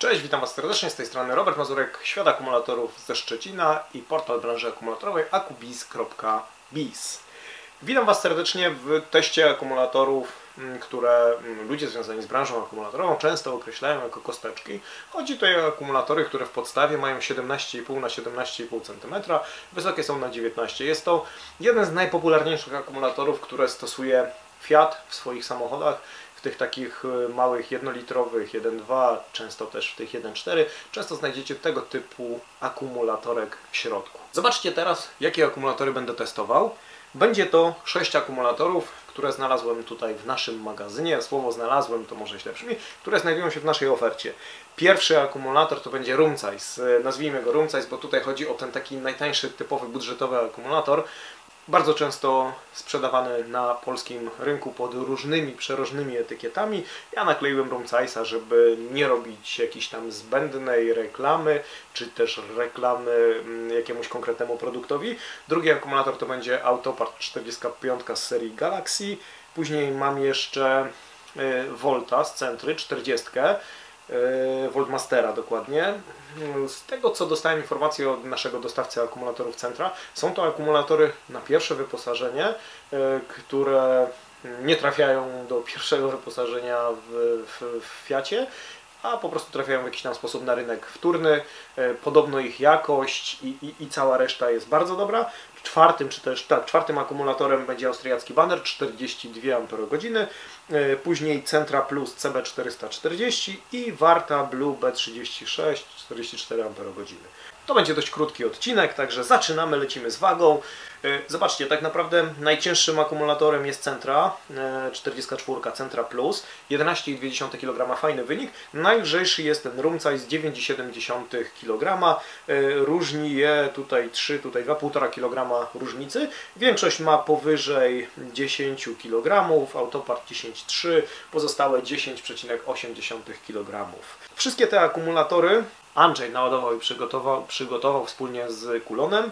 Cześć, witam Was serdecznie, z tej strony Robert Mazurek, świat akumulatorów ze Szczecina i portal branży akumulatorowej akubiz.biz. Witam Was serdecznie w teście akumulatorów, które ludzie związani z branżą akumulatorową często określają jako kosteczki. Chodzi tutaj o akumulatory, które w podstawie mają 17,5 na 17,5 cm, wysokie są na 19 cm. Jest to jeden z najpopularniejszych akumulatorów, które stosuje Fiat w swoich samochodach. W tych takich małych jednolitrowych 1.2, często też w tych 1.4, często znajdziecie tego typu akumulatorek w środku. Zobaczcie teraz, jakie akumulatory będę testował. Będzie to 6 akumulatorów, które znalazłem tutaj w naszym magazynie. Słowo znalazłem to może źle brzmi, które znajdują się w naszej ofercie. Pierwszy akumulator to będzie Room Size. Nazwijmy go Room Size, bo tutaj chodzi o ten taki najtańszy, typowy, budżetowy akumulator. Bardzo często sprzedawany na polskim rynku pod różnymi, przeróżnymi etykietami. Ja nakleiłem Room Size'a, żeby nie robić jakiejś tam zbędnej reklamy, czy też reklamy jakiemuś konkretnemu produktowi. Drugi akumulator to będzie Autopart 45 z serii Galaxy. Później mam jeszcze Volta z Centry 40. Voltmastera dokładnie. Z tego, co dostałem informację od naszego dostawcy akumulatorów Centra, są to akumulatory na pierwsze wyposażenie, które nie trafiają do pierwszego wyposażenia w Fiacie, a po prostu trafiają w jakiś tam sposób na rynek wtórny. Podobno ich jakość i cała reszta jest bardzo dobra. Czwartym akumulatorem będzie austriacki Banner 42 Ah, później Centra Plus CB440 i Warta Blue B36 44 Ah. To będzie dość krótki odcinek, także zaczynamy, lecimy z wagą. Zobaczcie, tak naprawdę najcięższym akumulatorem jest Centra 44 Centra Plus, 11,2 kg, fajny wynik. Najlżejszy jest ten Room Size 9,7 kg. Różni je tutaj 3, tutaj 2,5 kg różnicy. Większość ma powyżej 10 kg, Autopart 10,3, pozostałe 10,8 kg. Wszystkie te akumulatory Andrzej naładował i przygotował wspólnie z Kulonem.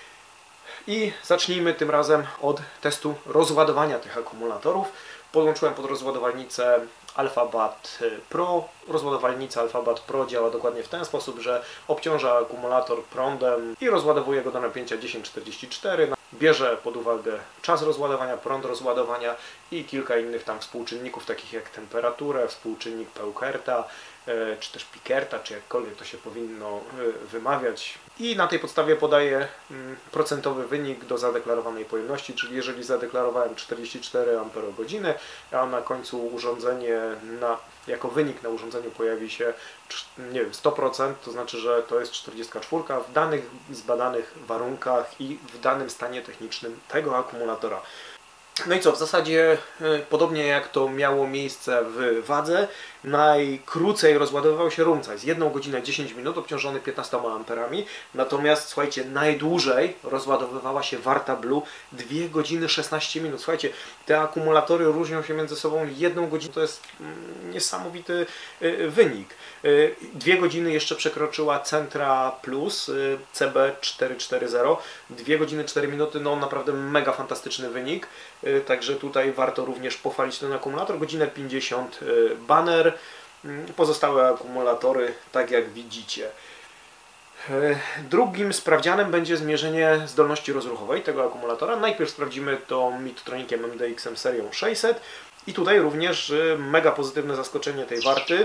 I zacznijmy tym razem od testu rozładowania tych akumulatorów. Podłączyłem pod rozładowalnicę Alphabat Pro. Rozładowalnica Alphabat Pro działa dokładnie w ten sposób, że obciąża akumulator prądem i rozładowuje go do napięcia 1044. Bierze pod uwagę czas rozładowania, prąd rozładowania i kilka innych tam współczynników, takich jak temperaturę, współczynnik Peukerta, czy też Pikerta, czy jakkolwiek to się powinno wymawiać. I na tej podstawie podaję procentowy wynik do zadeklarowanej pojemności, czyli jeżeli zadeklarowałem 44 Ah, a na końcu urządzenie jako wynik na urządzeniu pojawi się, nie wiem, 100%, to znaczy, że to jest 44 w danych zbadanych warunkach i w danym stanie technicznym tego akumulatora. No i co, w zasadzie podobnie jak to miało miejsce w wadze, najkrócej rozładowywał się Room Size, 1 godzinę 10 minut, obciążony 15 amperami, natomiast słuchajcie, najdłużej rozładowywała się Warta Blue 2 godziny 16 minut. Słuchajcie, te akumulatory różnią się między sobą 1 godzinę, to jest niesamowity wynik. 2 godziny jeszcze przekroczyła Centra Plus CB440, 2 godziny 4 minuty, no naprawdę mega fantastyczny wynik. Także tutaj warto również pochwalić ten akumulator. Godzinę 50 Banner. Pozostałe akumulatory, tak jak widzicie. Drugim sprawdzianem będzie zmierzenie zdolności rozruchowej tego akumulatora. Najpierw sprawdzimy to Midtronikiem MDX serią 600 i tutaj również mega pozytywne zaskoczenie tej warty.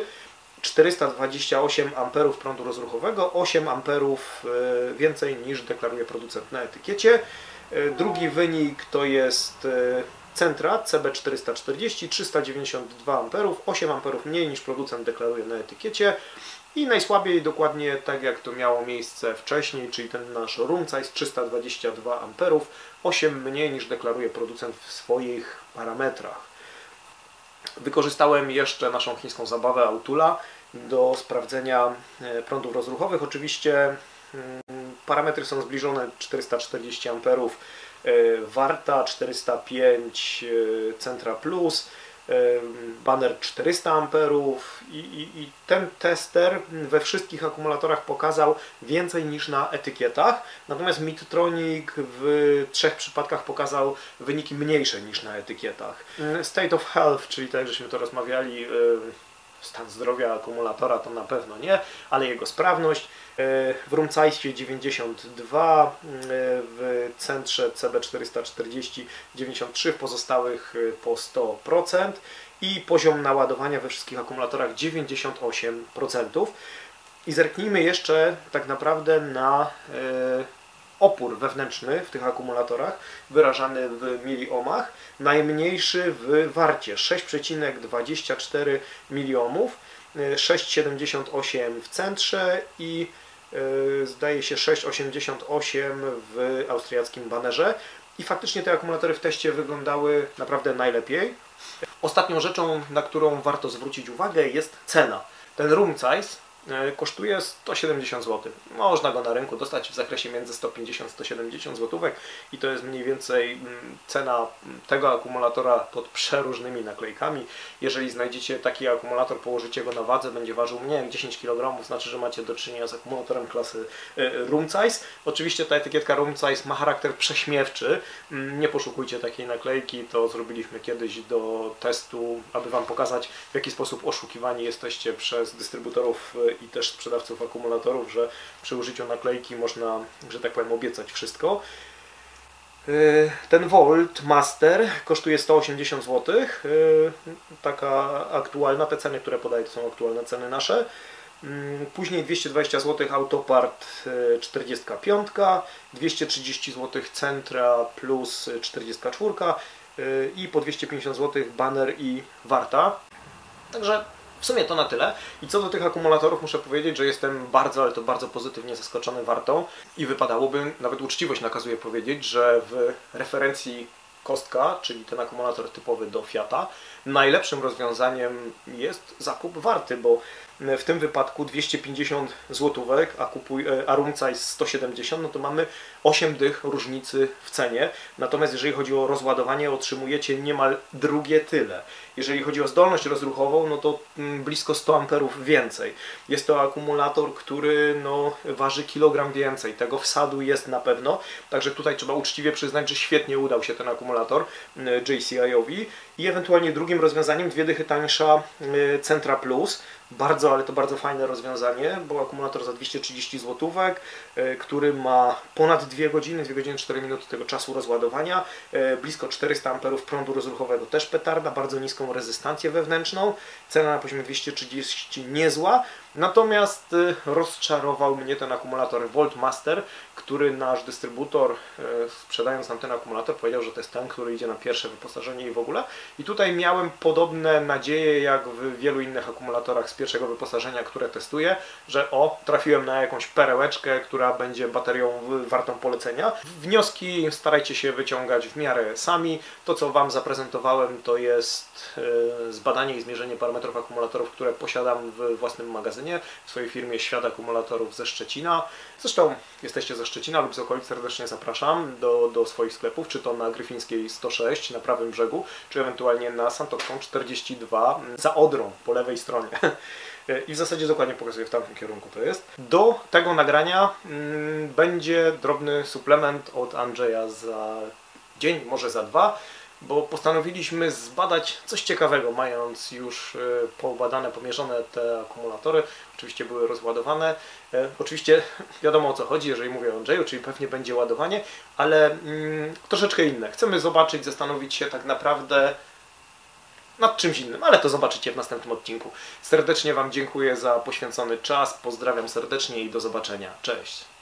428 amperów prądu rozruchowego, 8 amperów więcej niż deklaruje producent na etykiecie. Drugi wynik to jest Centra CB440, 392 amperów, 8 amperów mniej niż producent deklaruje na etykiecie. I najsłabiej, dokładnie tak jak to miało miejsce wcześniej, czyli ten nasz Room Size 322 amperów, 8 mniej niż deklaruje producent w swoich parametrach. Wykorzystałem jeszcze naszą chińską zabawę Autula do sprawdzenia prądów rozruchowych. Oczywiście parametry są zbliżone, 440 amperów Warta, 405 Centra Plus, Banner 400 amperów i ten tester we wszystkich akumulatorach pokazał więcej niż na etykietach, natomiast Midtronic w 3 przypadkach pokazał wyniki mniejsze niż na etykietach. State of Health, czyli tak żeśmy to rozmawiali, stan zdrowia akumulatora to na pewno nie, ale jego sprawność. W Rumcajsie 92, w centrze CB440 93, w pozostałych po 100% i poziom naładowania we wszystkich akumulatorach 98%. I zerknijmy jeszcze tak naprawdę na opór wewnętrzny w tych akumulatorach wyrażany w miliohmach, najmniejszy w warcie 6,24 miliohmów, 6,78 w centrze i zdaje się 6,88 w austriackim Bannerze. I faktycznie te akumulatory w teście wyglądały naprawdę najlepiej. Ostatnią rzeczą, na którą warto zwrócić uwagę, jest cena. Ten Rumcajs kosztuje 170 zł. Można go na rynku dostać w zakresie między 150-170 zł i to jest mniej więcej cena tego akumulatora pod przeróżnymi naklejkami. Jeżeli znajdziecie taki akumulator, położycie go na wadze, będzie ważył mniej jak 10 kg, znaczy, że macie do czynienia z akumulatorem klasy Rumcajs. Oczywiście ta etykietka Rumcajs ma charakter prześmiewczy. Nie poszukujcie takiej naklejki, to zrobiliśmy kiedyś do testu, aby Wam pokazać, w jaki sposób oszukiwani jesteście przez dystrybutorów i też sprzedawców akumulatorów, że przy użyciu naklejki można, że tak powiem, obiecać wszystko. Ten Volt Master kosztuje 180 zł. Taka aktualna, te ceny, które podaję, to są aktualne ceny nasze. Później 220 zł Autopart 45, 230 zł Centra plus 44 i po 250 zł Banner i Warta. Także w sumie to na tyle. I co do tych akumulatorów muszę powiedzieć, że jestem bardzo, ale to bardzo pozytywnie zaskoczony Wartą i wypadałoby, nawet uczciwość nakazuje powiedzieć, że w referencji kostka, czyli ten akumulator typowy do Fiata, najlepszym rozwiązaniem jest zakup Warty, bo w tym wypadku 250 zł, a Rumcajs 170, no to mamy 8 dych różnicy w cenie. Natomiast jeżeli chodzi o rozładowanie, otrzymujecie niemal drugie tyle. Jeżeli chodzi o zdolność rozruchową, no to blisko 100 amperów więcej. Jest to akumulator, który waży kilogram więcej. Tego wsadu jest na pewno. Także tutaj trzeba uczciwie przyznać, że świetnie udał się ten akumulator JCI-owi. I ewentualnie drugim rozwiązaniem, 2 dychy tańsza Centra Plus. Bardzo, ale to bardzo fajne rozwiązanie, bo akumulator za 230 zł, który ma ponad 2 godziny, 2 godziny 4 minuty tego czasu rozładowania, blisko 400 amperów prądu rozruchowego, też petarda, bardzo niską rezystancję wewnętrzną, cena na poziomie 230 niezła, natomiast rozczarował mnie ten akumulator Volt Master, który nasz dystrybutor, sprzedając nam ten akumulator, powiedział, że to jest ten, który idzie na pierwsze wyposażenie i w ogóle. I tutaj miałem podobne nadzieje jak w wielu innych akumulatorach z pierwszego wyposażenia, które testuję, że trafiłem na jakąś perełeczkę, która będzie baterią wartą polecenia. Wnioski starajcie się wyciągać w miarę sami. To, co Wam zaprezentowałem, to jest zbadanie i zmierzenie parametrów akumulatorów, które posiadam w własnym magazynie, w swojej firmie Świat Akumulatorów ze Szczecina. Zresztą jesteście ze Szczecina lub z okolic, serdecznie zapraszam do swoich sklepów, czy to na Gryfińskiej 106 na prawym brzegu, czy ewentualnie na Santoczką 42 za Odrą po lewej stronie. I w zasadzie dokładnie pokazuję, w tamtym kierunku to jest. Do tego nagrania będzie drobny suplement od Andrzeja za dzień, może za 2, bo postanowiliśmy zbadać coś ciekawego, mając już pobadane, pomierzone te akumulatory. Oczywiście były rozładowane. Oczywiście wiadomo, o co chodzi, jeżeli mówię o Andrzeju, czyli pewnie będzie ładowanie, ale troszeczkę inne. Chcemy zobaczyć, zastanowić się tak naprawdę nad czymś innym, ale to zobaczycie w następnym odcinku. Serdecznie Wam dziękuję za poświęcony czas, pozdrawiam serdecznie i do zobaczenia. Cześć!